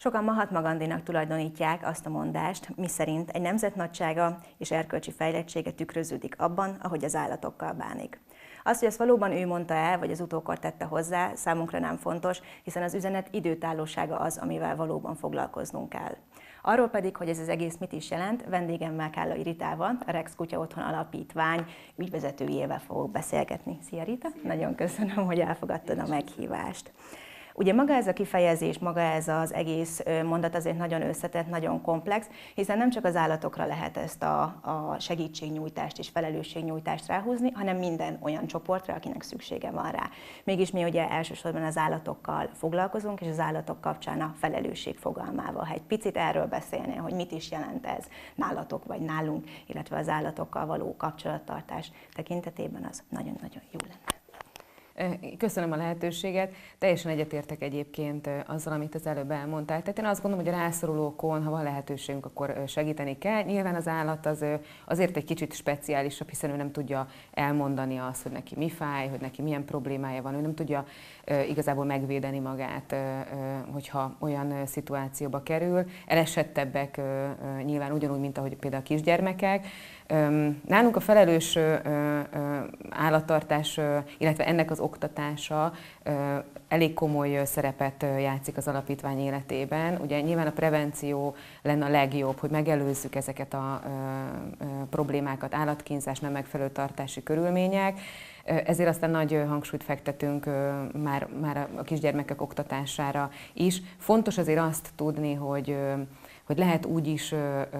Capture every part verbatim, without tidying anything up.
Sokan Mahatma Gandhinak tulajdonítják azt a mondást, miszerint egy nemzet nagysága és erkölcsi fejlettsége tükröződik abban, ahogy az állatokkal bánik. Az, hogy ezt valóban ő mondta el, vagy az utókor tette hozzá, számunkra nem fontos, hiszen az üzenet időtállósága az, amivel valóban foglalkoznunk kell. Arról pedig, hogy ez az egész mit is jelent, vendégemmel Kállai Ritával, a Rex Kutya Otthon Alapítvány ügyvezetőjével fogok beszélgetni. Szia Rita! Nagyon köszönöm, hogy elfogadtad a meghívást. Ugye maga ez a kifejezés, maga ez az egész mondat azért nagyon összetett, nagyon komplex, hiszen nem csak az állatokra lehet ezt a, a segítségnyújtást és felelősségnyújtást ráhúzni, hanem minden olyan csoportra, akinek szüksége van rá. Mégis mi ugye elsősorban az állatokkal foglalkozunk, és az állatok kapcsán a felelősség fogalmával. Ha egy picit erről beszélnél, hogy mit is jelent ez nálatok vagy nálunk, illetve az állatokkal való kapcsolattartás tekintetében, az nagyon-nagyon jó lenne. Köszönöm a lehetőséget. Teljesen egyetértek egyébként azzal, amit az előbb elmondtál. Tehát én azt gondolom, hogy a rászorulókon, ha van lehetőségünk, akkor segíteni kell. Nyilván az állat az azért egy kicsit speciálisabb, hiszen ő nem tudja elmondani azt, hogy neki mi fáj, hogy neki milyen problémája van. Ő nem tudja igazából megvédeni magát, hogyha olyan szituációba kerül. Elesettebbek nyilván ugyanúgy, mint ahogy például a kisgyermekek. Nálunk a felelős állattartás, illetve ennek az oktatása elég komoly szerepet játszik az alapítvány életében. Ugye nyilván a prevenció lenne a legjobb, hogy megelőzzük ezeket a problémákat, állatkínzás, nem megfelelő tartási körülmények. Ezért aztán nagy hangsúlyt fektetünk már, már a kisgyermekek oktatására is. Fontos azért azt tudni, hogy, hogy lehet úgy is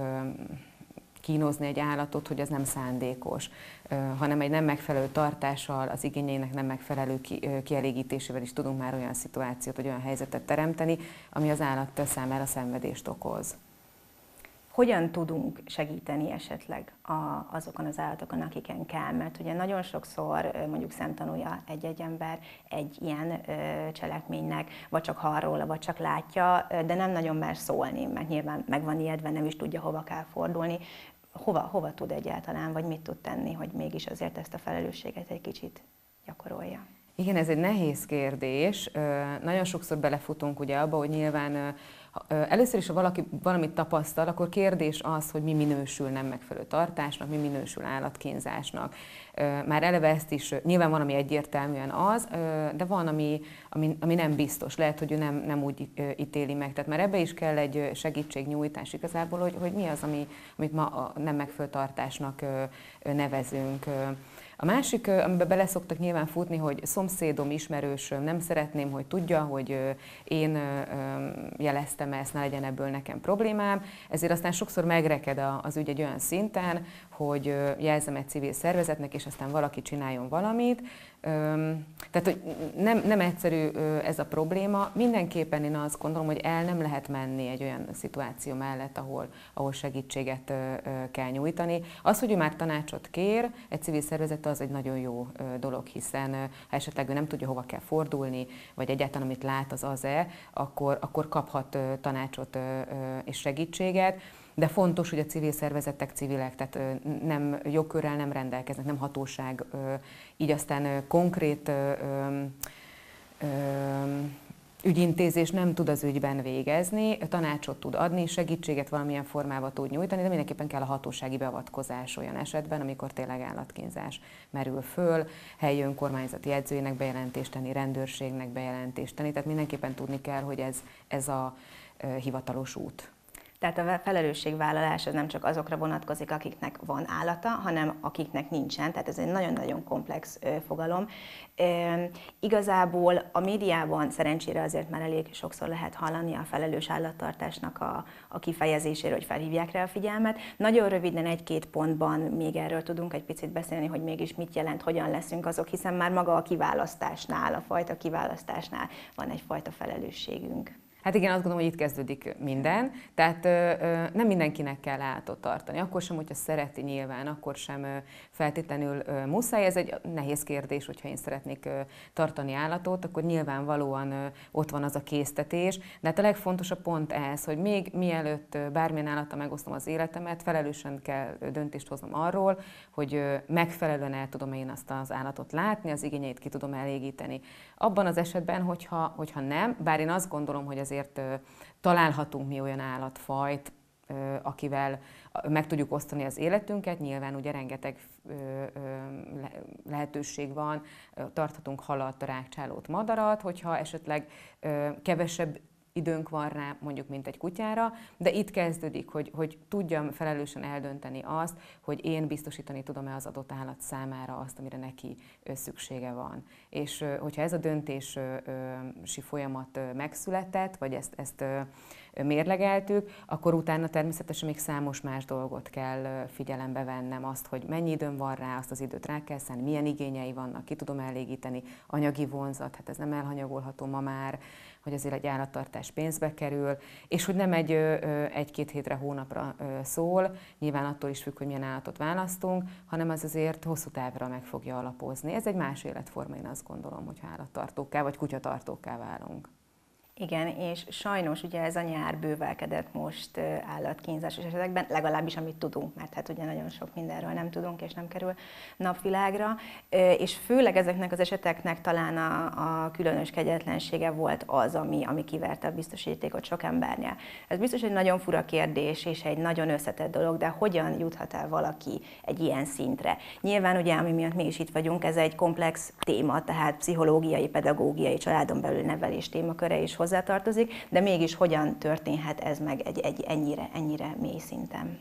kínozni egy állatot, hogy az nem szándékos, hanem egy nem megfelelő tartással, az igényeinek nem megfelelő kielégítésével is tudunk már olyan szituációt, vagy olyan helyzetet teremteni, ami az állat számára szenvedést okoz. Hogyan tudunk segíteni esetleg azokon az állatokon, akiken kell? Mert ugye nagyon sokszor mondjuk szemtanúja egy-egy ember egy ilyen cselekménynek, vagy csak hall róla, vagy csak látja, de nem nagyon mer szólni, mert nyilván meg van ijedve, nem is tudja, hova kell fordulni. Hova, hova tud egyáltalán, vagy mit tud tenni, hogy mégis azért ezt a felelősséget egy kicsit gyakorolja? Igen, ez egy nehéz kérdés. Nagyon sokszor belefutunk ugye abba, hogy nyilván először is, ha valaki valamit tapasztal, akkor kérdés az, hogy mi minősül nem megfelelő tartásnak, mi minősül állatkínzásnak. Már eleve ezt is, nyilván van, ami egyértelműen az, de van, ami, ami, ami nem biztos. Lehet, hogy ő nem, nem úgy ítéli meg. Tehát már ebbe is kell egy segítségnyújtás igazából, hogy, hogy mi az, ami, amit ma a nem megfelelő tartásnak nevezünk. A másik, amiben bele szoktak nyilván futni, hogy szomszédom, ismerősöm, nem szeretném, hogy tudja, hogy én jeleztem ezt, ne legyen ebből nekem problémám. Ezért aztán sokszor megreked az ügy egy olyan szinten, hogy jelzem egy civil szervezetnek, és aztán valaki csináljon valamit. Tehát, hogy nem, nem egyszerű ez a probléma. Mindenképpen én azt gondolom, hogy el nem lehet menni egy olyan szituáció mellett, ahol, ahol segítséget kell nyújtani. Az, hogy ő már tanácsot kér, egy civil szervezet, az egy nagyon jó dolog, hiszen ha esetleg ő nem tudja, hova kell fordulni, vagy egyáltalán amit lát, az az-e, akkor, akkor kaphat tanácsot és segítséget. De fontos, hogy a civil szervezetek civilek, tehát nem jogkörrel nem rendelkeznek, nem hatóság, így aztán konkrét ügyintézés nem tud az ügyben végezni, tanácsot tud adni, segítséget valamilyen formában tud nyújtani, de mindenképpen kell a hatósági beavatkozás olyan esetben, amikor tényleg állatkínzás merül föl, helyi önkormányzati jegyzőjének bejelentést tenni, rendőrségnek bejelentést tenni, tehát mindenképpen tudni kell, hogy ez, ez a hivatalos út. Tehát a felelősségvállalás az nem csak azokra vonatkozik, akiknek van állata, hanem akiknek nincsen. Tehát ez egy nagyon-nagyon komplex fogalom. E, igazából a médiában szerencsére azért már elég sokszor lehet hallani a felelős állattartásnak a, a kifejezésére, hogy felhívják rá a figyelmet. Nagyon röviden egy-két pontban még erről tudunk egy picit beszélni, hogy mégis mit jelent, hogyan leszünk azok, hiszen már maga a kiválasztásnál, a fajta kiválasztásnál van egyfajta felelősségünk. Hát igen, azt gondolom, hogy itt kezdődik minden, tehát ö, ö, nem mindenkinek kell állatot tartani, akkor sem, hogyha szereti nyilván, akkor sem ö, feltétlenül ö, muszáj. Ez egy nehéz kérdés, hogyha én szeretnék ö, tartani állatot, akkor nyilvánvalóan ö, ott van az a késztetés, de hát a legfontosabb pont ez, hogy még mielőtt ö, bármilyen állattal megosztom az életemet, felelősen kell ö, döntést hoznom arról, hogy ö, megfelelően el tudom én azt az állatot látni, az igényeit ki tudom elégíteni. Abban az esetben, hogyha, hogyha nem, bár én azt gondolom, hogy az azért találhatunk mi olyan állatfajt, akivel meg tudjuk osztani az életünket, nyilván ugye rengeteg lehetőség van, tarthatunk halat, rágcsálót, madarat, hogyha esetleg kevesebb időnk van rá, mondjuk, mint egy kutyára, de itt kezdődik, hogy, hogy tudjam felelősen eldönteni azt, hogy én biztosítani tudom-e az adott állat számára azt, amire neki szüksége van. És hogyha ez a döntési folyamat megszületett, vagy ezt, ezt mérlegeltük, akkor utána természetesen még számos más dolgot kell figyelembe vennem, azt, hogy mennyi időm van rá, azt az időt rá kell szállni, milyen igényei vannak, ki tudom elégíteni, anyagi vonzat, hát ez nem elhanyagolható ma már, hogy azért egy állattartás pénzbe kerül, és hogy nem egy egy-két hétre, hónapra szól, nyilván attól is függ, hogy milyen állatot választunk, hanem az azért hosszú távra meg fogja alapozni. Ez egy más életforma, én azt gondolom, hogyha állattartókká vagy kutyatartókká válunk. Igen, és sajnos ugye ez a nyár bővelkedett most állatkínzásos esetekben, legalábbis amit tudunk, mert hát ugye nagyon sok mindenről nem tudunk, és nem kerül napvilágra, és főleg ezeknek az eseteknek talán a, a különös kegyetlensége volt az, ami, ami kiverte a biztosítékot sok embernél. Ez biztos egy nagyon fura kérdés, és egy nagyon összetett dolog, de hogyan juthat el valaki egy ilyen szintre? Nyilván ugye, ami miatt mi is itt vagyunk, ez egy komplex téma, tehát pszichológiai, pedagógiai, családon belül nevelés témaköre is hozzátartozik, de mégis hogyan történhet ez meg egy, egy ennyire, ennyire mély szinten?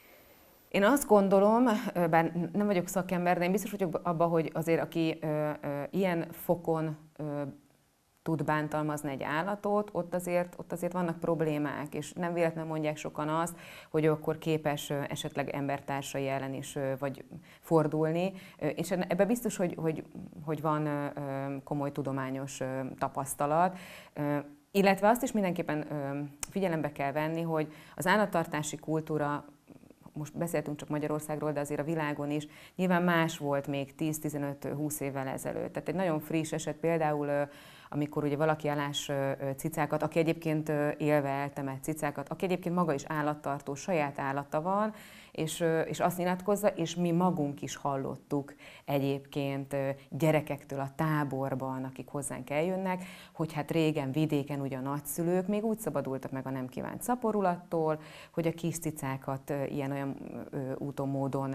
Én azt gondolom, bár nem vagyok szakember, de én biztos vagyok abban, hogy azért aki ö, ö, ilyen fokon ö, tud bántalmazni egy állatot, ott azért, ott azért vannak problémák, és nem véletlenül mondják sokan azt, hogy akkor képes esetleg embertársai ellen is vagy fordulni, és ebben biztos, hogy, hogy, hogy van komoly tudományos tapasztalat, illetve azt is mindenképpen figyelembe kell venni, hogy az állattartási kultúra, most beszéltünk csak Magyarországról, de azért a világon is nyilván más volt még tíz-tizenöt-húsz évvel ezelőtt. Tehát egy nagyon friss eset például, amikor ugye valaki állás cicákat, aki egyébként élve eltemett cicákat, aki egyébként maga is állattartó, saját állata van, és, és azt nyilatkozza, és mi magunk is hallottuk egyébként gyerekektől a táborban, akik hozzánk eljönnek, hogy hát régen vidéken ugye a nagyszülők még úgy szabadultak meg a nem kívánt szaporulattól, hogy a kis cicákat ilyen-olyan úton, módon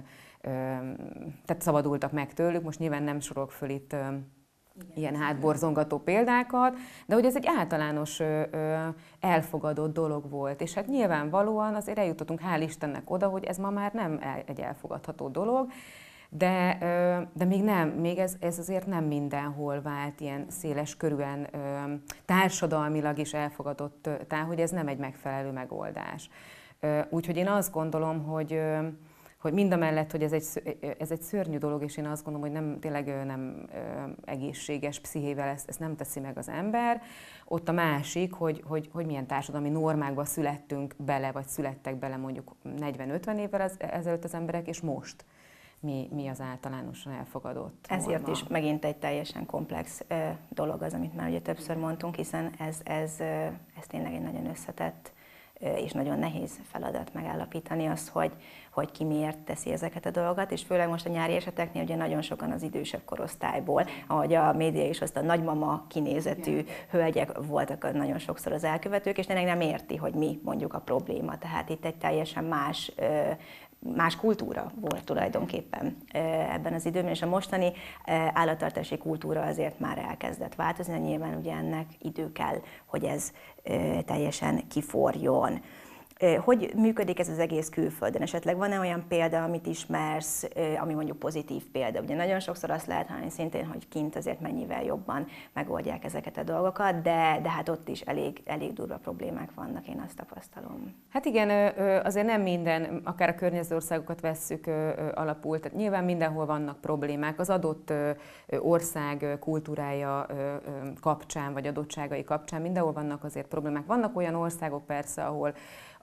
tehát szabadultak meg tőlük. Most nyilván nem sorolok föl itt ilyen hátborzongató példákat, de hogy ez egy általános ö, ö, elfogadott dolog volt, és hát nyilvánvalóan azért eljutottunk, hál' Istennek oda, hogy ez ma már nem el, egy elfogadható dolog, de, ö, de még nem, még ez, ez azért nem mindenhol vált ilyen széles körűen ö, társadalmilag is elfogadott, tehát hogy ez nem egy megfelelő megoldás. Ö, úgyhogy én azt gondolom, hogy ö, hogy mindamellett, hogy ez egy, ez egy szörnyű dolog, és én azt gondolom, hogy nem, tényleg nem egészséges pszichével ezt, ezt nem teszi meg az ember. Ott a másik, hogy, hogy, hogy milyen társadalmi normákba születtünk bele, vagy születtek bele mondjuk negyven-ötven évvel az, ezelőtt az emberek, és most mi, mi az általánosan elfogadott Ezért norma. is megint egy teljesen komplex ö, dolog az, amit már ugye többször mondtunk, hiszen ez, ez, ö, ez tényleg egy nagyon összetett és nagyon nehéz feladat megállapítani azt, hogy, hogy ki miért teszi ezeket a dolgokat, és főleg most a nyári eseteknél ugye nagyon sokan az idősebb korosztályból, ahogy a média is azt a nagymama kinézetű igen. hölgyek voltak nagyon sokszor az elkövetők, és tényleg nem érti, hogy mi mondjuk a probléma. Tehát itt egy teljesen más más kultúra volt tulajdonképpen ebben az időben, és a mostani állattartási kultúra azért már elkezdett változni, de nyilván ugye ennek idő kell, hogy ez teljesen kiforjon. Hogy működik ez az egész külföldön? Esetleg van-e olyan példa, amit ismersz, ami mondjuk pozitív példa? Ugye nagyon sokszor azt lehet hallani szintén, hogy kint azért mennyivel jobban megoldják ezeket a dolgokat, de, de hát ott is elég, elég durva problémák vannak, én azt tapasztalom. Hát igen, azért nem minden, akár a környező országokat vesszük alapul, tehát nyilván mindenhol vannak problémák. Az adott ország kultúrája kapcsán, vagy adottságai kapcsán mindenhol vannak azért problémák. Vannak olyan országok persze, ahol ahol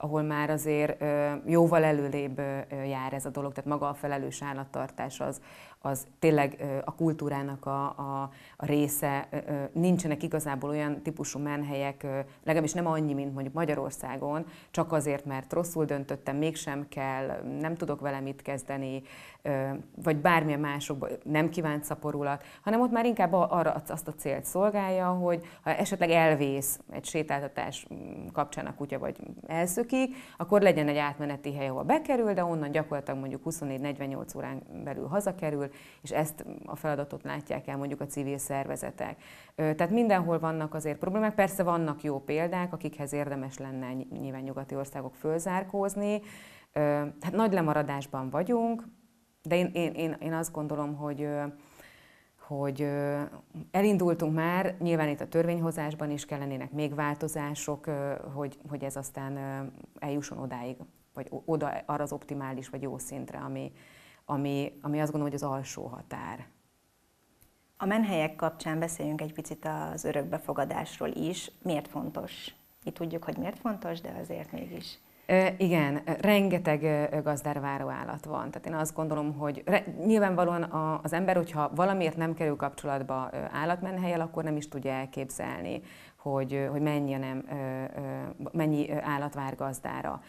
ahol már azért jóval előrébb jár ez a dolog, tehát maga a felelős állattartás az, az tényleg a kultúrának a, a, a része. Nincsenek igazából olyan típusú menhelyek, legalábbis nem annyi, mint mondjuk Magyarországon, csak azért, mert rosszul döntöttem, mégsem kell, nem tudok vele mit kezdeni, vagy bármilyen másokban nem kívánt szaporulat, hanem ott már inkább arra azt a célt szolgálja, hogy ha esetleg elvész egy sétáltatás kapcsán a kutya, vagy elszökik, akkor legyen egy átmeneti hely, ahol bekerül, de onnan gyakorlatilag mondjuk huszonnégy negyvennyolc órán belül hazakerül, és ezt a feladatot látják el mondjuk a civil szervezetek. Tehát mindenhol vannak azért problémák, persze vannak jó példák, akikhez érdemes lenne nyilván nyugati országok fölzárkózni. Hát nagy lemaradásban vagyunk, de én, én, én, én azt gondolom, hogy, hogy elindultunk már, nyilván itt a törvényhozásban is kellenének még változások, hogy, hogy ez aztán eljusson odáig, vagy oda arra az optimális vagy jó szintre, ami, ami, ami azt gondolom, hogy az alsó határ. A menhelyek kapcsán beszéljünk egy picit az örökbefogadásról is. Miért fontos? Itt tudjuk, hogy miért fontos, de azért mégis. Igen, rengeteg gazdára váró állat van. Tehát én azt gondolom, hogy nyilvánvalóan az ember, hogyha valamiért nem kerül kapcsolatba állatmenhellyel, akkor nem is tudja elképzelni, hogy, hogy mennyi, nem, mennyi állat vár gazdára.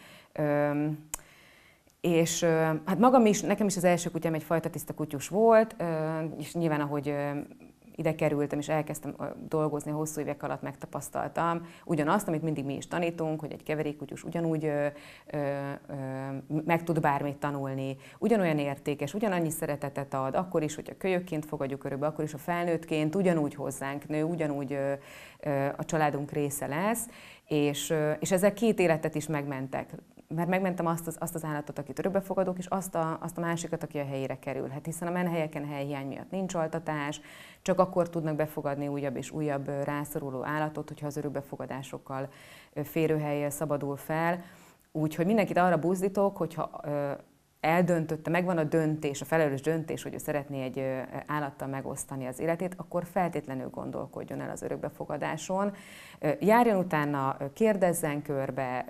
És hát magam is, nekem is az első kutyám egy fajta tiszta kutyus volt, és nyilván ahogy ide kerültem és elkezdtem dolgozni, hosszú évek alatt megtapasztaltam ugyanazt, amit mindig mi is tanítunk, hogy egy keverékkutyus ugyanúgy ö, ö, ö, meg tud bármit tanulni, ugyanolyan értékes, ugyanannyi szeretetet ad, akkor is, hogyha kölyökként fogadjuk örökbe, akkor is a felnőttként ugyanúgy hozzánk nő, ugyanúgy ö, ö, a családunk része lesz, és, ö, és ezzel két életet is megmentek. Mert megmentem azt az, azt az állatot, akit örökbe fogadok, és azt a, azt a másikat, aki a helyére kerülhet. Hiszen a menhelyeken helyhiány miatt nincs altatás, csak akkor tudnak befogadni újabb és újabb rászoruló állatot, hogyha az örökbefogadásokkal férőhelye szabadul fel. Úgyhogy mindenkit arra buzdítok, hogyha eldöntötte, megvan a döntés, a felelős döntés, hogy ő szeretné egy állattal megosztani az életét, akkor feltétlenül gondolkodjon el az örökbefogadáson. Járjon utána, kérdezzen körbe.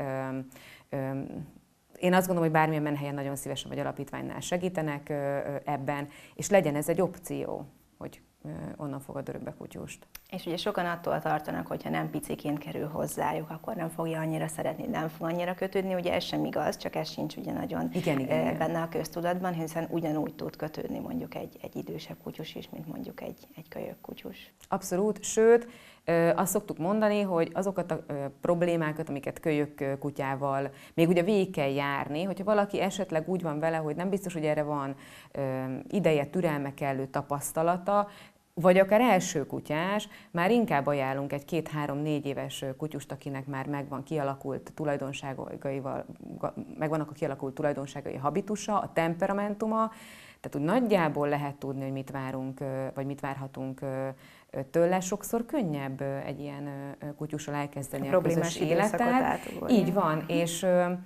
Én azt gondolom, hogy bármilyen menhelyen nagyon szívesen vagy alapítványnál segítenek ebben, és legyen ez egy opció, hogy onnan fogad örökbe kutyust. És ugye sokan attól tartanak, hogyha nem piciként kerül hozzájuk, akkor nem fogja annyira szeretni, nem fog annyira kötődni. Ugye ez sem igaz, csak ez sincs ugye nagyon igen, igen, benne igen. a köztudatban, hiszen ugyanúgy tud kötődni mondjuk egy, egy idősebb kutyus is, mint mondjuk egy, egy kölyök kutyus. Abszolút, sőt, azt szoktuk mondani, hogy azokat a problémákat, amiket kölyök kutyával még ugye végig kell járni, hogyha valaki esetleg úgy van vele, hogy nem biztos, hogy erre van ideje, türelme, kellő tapasztalata, vagy akár első kutyás, már inkább ajánlunk egy két-három-négy éves kutyust, akinek már megvan kialakult tulajdonságaival, megvannak a kialakult tulajdonságai, a habitusa, a temperamentuma, tehát úgy nagyjából lehet tudni, hogy mit várunk, vagy mit várhatunk tőle. Sokszor könnyebb egy ilyen kutyussal elkezdeni a, a közös életet. Így van, és,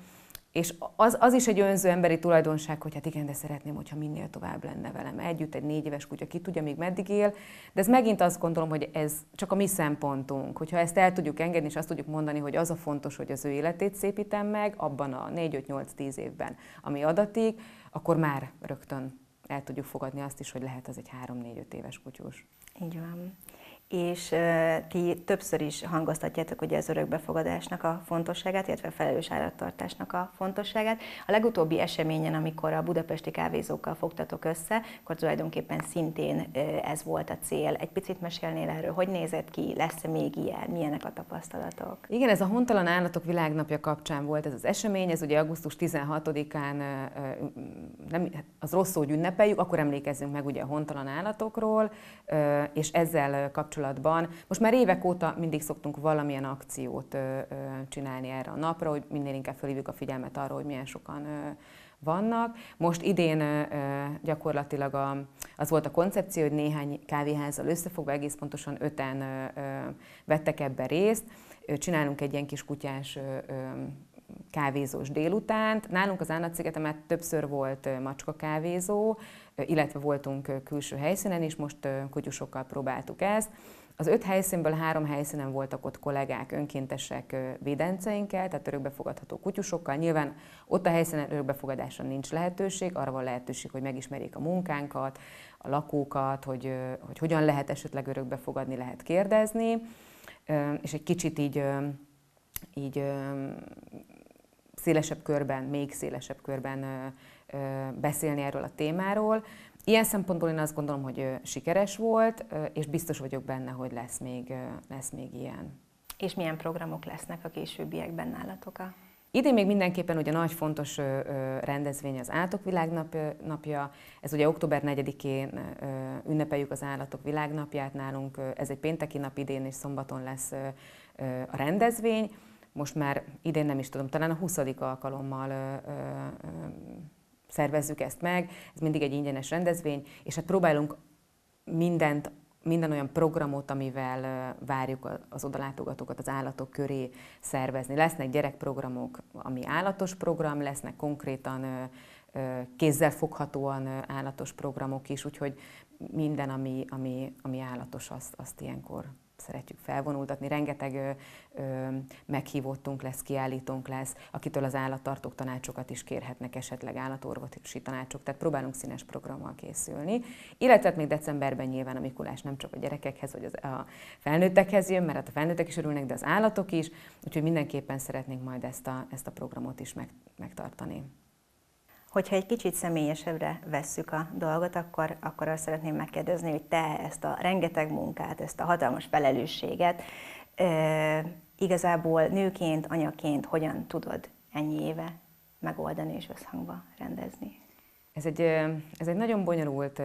és az, az is egy önző emberi tulajdonság, hogy hát igen, de szeretném, hogyha minél tovább lenne velem együtt, egy négy éves kutya, ki tudja még meddig él, de ez megint azt gondolom, hogy ez csak a mi szempontunk, hogyha ezt el tudjuk engedni, és azt tudjuk mondani, hogy az a fontos, hogy az ő életét szépítem meg, abban a négy-öt-nyolc-tíz évben, ami adatik, akkor már rögtön el tudjuk fogadni azt is, hogy lehet az egy három-négy-öt éves kutyus. Így van. És uh, ti többször is hangoztatjátok ugye az örökbefogadásnak a fontosságát, illetve a felelős állattartásnak a fontosságát. A legutóbbi eseményen, amikor a budapesti kávézókkal fogtatok össze, akkor tulajdonképpen szintén uh, ez volt a cél. Egy picit mesélnél erről, hogy nézett ki, lesz-e még ilyen, milyenek a tapasztalatok? Igen, ez a Hontalan Állatok Világnapja kapcsán volt ez az esemény, ez ugye augusztus tizenhatodikán, uh, nem, az rossz szó, hogy ünnepeljük, akkor emlékezzünk meg ugye a hontalan állatokról, uh, és ezzel kapcsolatban kapcsolatban. Most már évek óta mindig szoktunk valamilyen akciót ö, ö, csinálni erre a napra, hogy minél inkább felhívjuk a figyelmet arra, hogy milyen sokan ö, vannak. Most idén ö, gyakorlatilag a, az volt a koncepció, hogy néhány kávéházzal összefogva, egész pontosan öten ö, ö, vettek ebben részt. Csinálunk egy ilyen kis kutyás ö, ö, kávézós délutánt. Nálunk az Állatszigeten többször volt macska kávézó, illetve voltunk külső helyszínen is, most kutyusokkal próbáltuk ezt. Az öt helyszínből három helyszínen voltak ott kollégák, önkéntesek védenceinkkel, tehát örökbefogadható kutyusokkal. Nyilván ott a helyszínen örökbefogadásra nincs lehetőség, arra van lehetőség, hogy megismerjék a munkánkat, a lakókat, hogy, hogy hogyan lehet esetleg örökbefogadni, lehet kérdezni, és egy kicsit így, így szélesebb körben, még szélesebb körben beszélni erről a témáról. Ilyen szempontból én azt gondolom, hogy sikeres volt, és biztos vagyok benne, hogy lesz még, lesz még ilyen. És milyen programok lesznek a későbbiekben nálatok? Idén még mindenképpen ugye nagy fontos rendezvény az Állatok Világnapja. Ez ugye október negyedikén ünnepeljük az Állatok Világnapját nálunk. Ez egy pénteki nap, idén és szombaton lesz a rendezvény. Most már idén nem is tudom, talán a huszadik alkalommal szervezzük ezt meg, ez mindig egy ingyenes rendezvény, és hát próbálunk mindent, minden olyan programot, amivel várjuk az odalátogatókat az állatok köré szervezni. Lesznek gyerekprogramok, ami állatos program, lesznek konkrétan kézzel foghatóan állatos programok is, úgyhogy minden, ami, ami, ami állatos, azt, azt ilyenkor szeretjük felvonultatni. Rengeteg ö, ö, meghívottunk lesz, kiállítónk lesz, akitől az állattartók tanácsokat is kérhetnek, esetleg állatorvosi tanácsok, tehát próbálunk színes programmal készülni. Illetve még decemberben nyilván a Mikulás nem csak a gyerekekhez, vagy az, a felnőttekhez jön, mert hát a felnőttek is örülnek, de az állatok is, úgyhogy mindenképpen szeretnénk majd ezt a, ezt a programot is meg, megtartani. Hogyha egy kicsit személyesebbre vesszük a dolgot, akkor, akkor azt szeretném megkérdezni, hogy te ezt a rengeteg munkát, ezt a hatalmas felelősséget e, igazából nőként, anyaként hogyan tudod ennyi éve megoldani és összhangba rendezni? Ez egy, ez egy nagyon bonyolult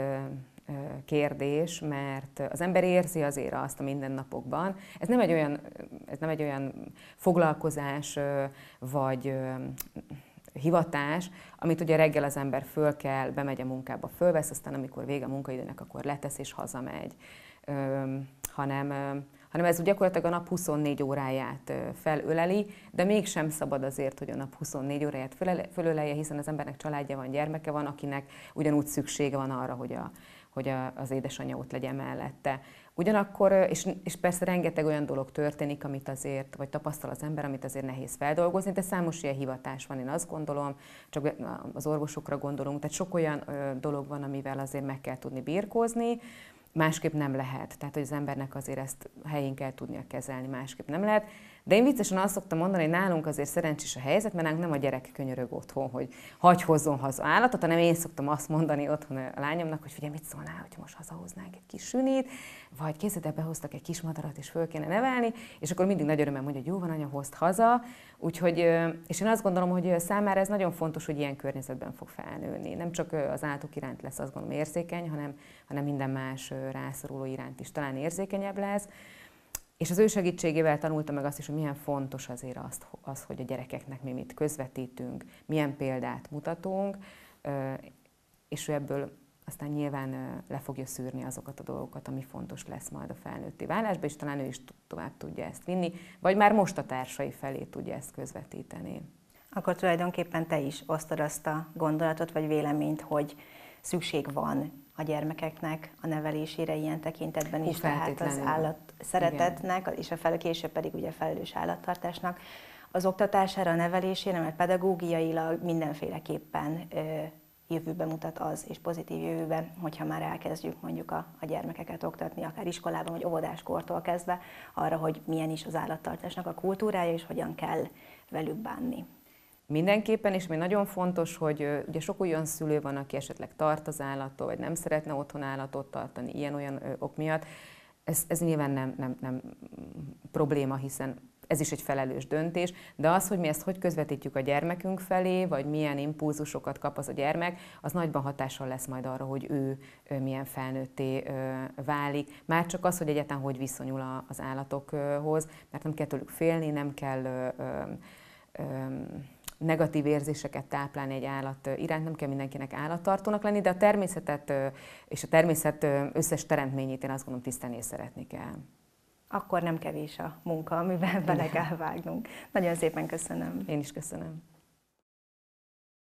kérdés, mert az ember érzi azért azt a mindennapokban. Ez nem egy olyan, ez nem egy olyan foglalkozás, vagy hivatás, amit ugye reggel az ember föl kell, bemegy a munkába, fölvesz, aztán amikor vége a munkaidőnek, akkor letesz és hazamegy. Öm, hanem, öm, hanem ez gyakorlatilag a nap huszonnégy óráját felöleli, de mégsem szabad azért, hogy a nap huszonnégy óráját fölölelje, hiszen az embernek családja van, gyermeke van, akinek ugyanúgy szüksége van arra, hogy, a, hogy a, az édesanyja ott legyen mellette. Ugyanakkor, és, és persze rengeteg olyan dolog történik, amit azért, vagy tapasztal az ember, amit azért nehéz feldolgozni, de számos ilyen hivatás van, én azt gondolom, csak az orvosokra gondolunk, tehát sok olyan ö, dolog van, amivel azért meg kell tudni birkózni, másképp nem lehet. Tehát, hogy az embernek azért ezt helyén kell tudnia kezelni, másképp nem lehet. De én viccesen azt szoktam mondani, hogy nálunk azért szerencsés a helyzet, mert nálunk nem a gyerek könyörög otthon, hogy hagyj hozzon haza állatot, hanem én szoktam azt mondani otthon a lányomnak, hogy figyelj, mit szólnál, hogy most hazahoznánk egy kis sünit, vagy készíted, behoztak egy kis madarat, és föl kéne nevelni, és akkor mindig nagy örömmel mondja, hogy jó van, anya, hozd haza. Úgyhogy, és én azt gondolom, hogy számára ez nagyon fontos, hogy ilyen környezetben fog felnőni. Nem csak az állatok iránt lesz, azt gondolom, érzékeny, hanem, hanem minden más rászoruló iránt is talán érzékenyebb lesz. És az ő segítségével tanulta meg azt is, hogy milyen fontos azért az, az, hogy a gyerekeknek mi mit közvetítünk, milyen példát mutatunk, és ő ebből aztán nyilván le fogja szűrni azokat a dolgokat, ami fontos lesz majd a felnőtté válásban, és talán ő is tovább tudja ezt vinni, vagy már most a társai felé tudja ezt közvetíteni. Akkor tulajdonképpen te is osztod azt a gondolatot, vagy véleményt, hogy szükség van a gyermekeknek a nevelésére ilyen tekintetben is, tehát az állat szeretetnek, igen, és a fel, később pedig ugye felelős állattartásnak az oktatására, a nevelésére, mert pedagógiailag mindenféleképpen ö, jövőbe mutat az, és pozitív jövőben, hogyha már elkezdjük mondjuk a, a gyermekeket oktatni, akár iskolában, vagy óvodáskortól kezdve, arra, hogy milyen is az állattartásnak a kultúrája, és hogyan kell velük bánni. Mindenképpen, és még nagyon fontos, hogy uh, ugye sok olyan szülő van, aki esetleg tart az állattól, vagy nem szeretne otthon állatot tartani ilyen-olyan uh, ok miatt. Ez, ez nyilván nem, nem, nem probléma, hiszen ez is egy felelős döntés, de az, hogy mi ezt hogy közvetítjük a gyermekünk felé, vagy milyen impulzusokat kap az a gyermek, az nagyban hatással lesz majd arra, hogy ő, ő milyen felnőtté uh, válik. Már csak az, hogy egyáltalán hogy viszonyul a, az állatokhoz, mert nem kell tőlük félni, nem kell uh, uh, um, negatív érzéseket táplálni egy állat iránt, nem kell mindenkinek állattartónak lenni, de a természetet és a természet összes teremtményét én azt gondolom tisztelni és szeretni kell. Akkor nem kevés a munka, amiben bele kell vágnunk. Nagyon szépen köszönöm. Én is köszönöm.